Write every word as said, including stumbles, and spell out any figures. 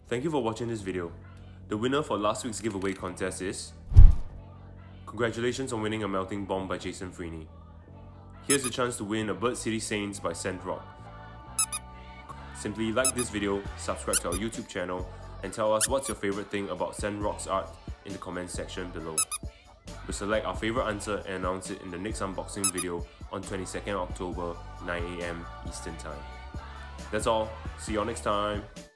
Thank you for watching this video. The winner for last week's giveaway contest is... Congratulations on winning a melting bomb by Jason Freeny. Here's a chance to win a Bird City Saints by Sentrock. Simply like this video, subscribe to our YouTube channel, and tell us what's your favorite thing about Sentrock's art in the comments section below. We'll select our favorite answer and announce it in the next unboxing video on twenty-second October, nine A M Eastern Time. That's all. See you all next time.